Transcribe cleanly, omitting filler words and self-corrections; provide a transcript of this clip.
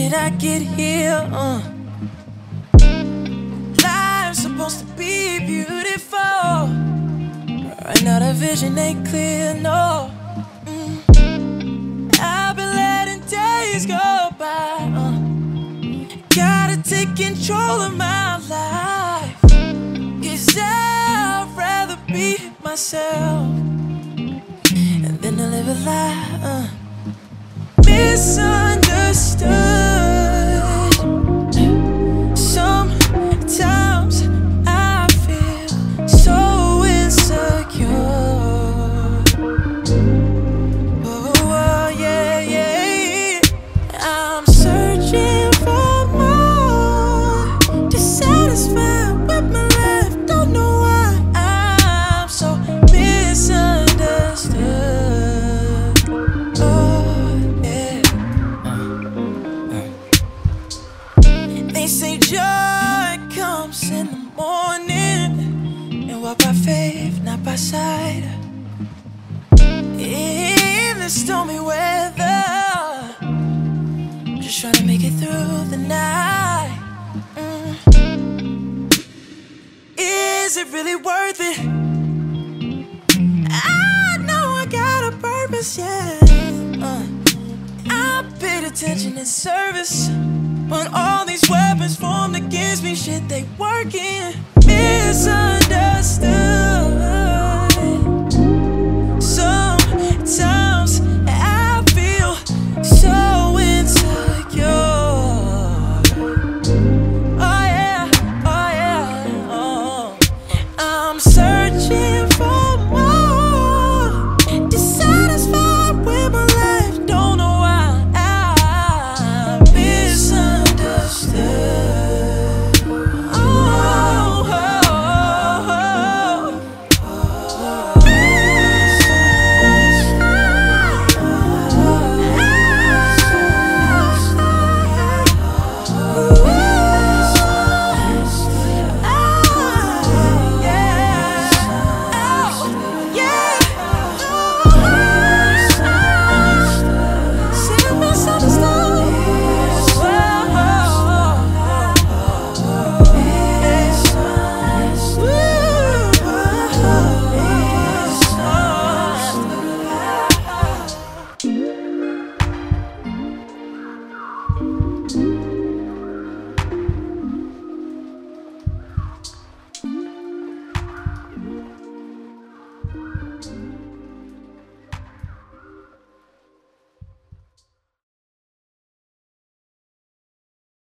did I get here? Life's supposed to be beautiful. Right now the vision ain't clear, no. I've been letting days go by. Gotta take control of my life, 'cause I'd rather be myself than to live a lie. Misunderstood. Sometimes I feel so insecure. Oh, yeah, yeah. I'm searching for more, dissatisfied with my life. Don't know why I'm so misunderstood. Oh, yeah. They say joy comes in the morning, and walk by faith, not by sight. In the stormy weather, just trying to make it through the night. Is it really worth it? I know I got a purpose, yeah. I paid attention in service, but all these weapons formed against me, shit, they working. Misunderstood.